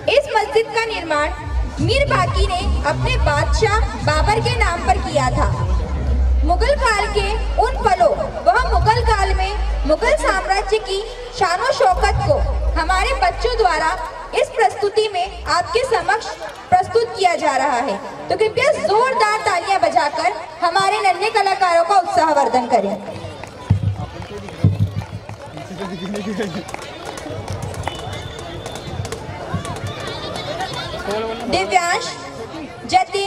इस मस्जिद का निर्माण मीर बाकी ने अपने बादशाह बाबर के नाम पर किया था। मुगल काल के उन पलों वह मुगल काल में मुगल साम्राज्य की शानो शौकत को हमारे बच्चों द्वारा इस प्रस्तुति में आपके समक्ष प्रस्तुत किया जा रहा है। तो कृपया जोरदार तालियां बजाकर हमारे नन्हे कलाकारों का उत्साहवर्धन करें। दिव्यांश, जतिन,